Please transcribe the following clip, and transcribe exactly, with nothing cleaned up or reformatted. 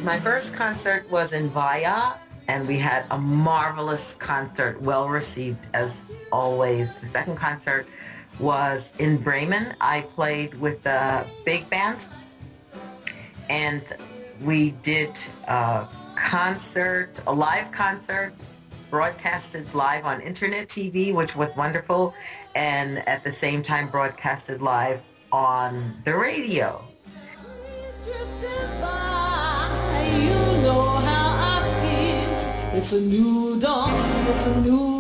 My first concert was in Vaya, and we had a marvelous concert, well received as always. The second concert was in Bremen. I played with the big band, and we did a concert, a live concert, broadcasted live on internet T V, which was wonderful, and at the same time broadcasted live on the radio. You know how I feel. It's a new dawn, it's a new